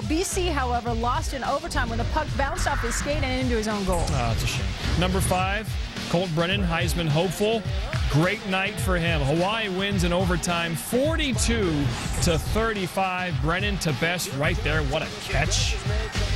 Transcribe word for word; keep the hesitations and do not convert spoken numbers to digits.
B C, however, lost in overtime when the puck bounced off his skate and into his own goal. Oh, it's a shame. Number five, Colt Brennan, Heisman hopeful. Great night for him. Hawaii wins in overtime, forty-two to thirty-five. Brennan to Bess right there. What a catch.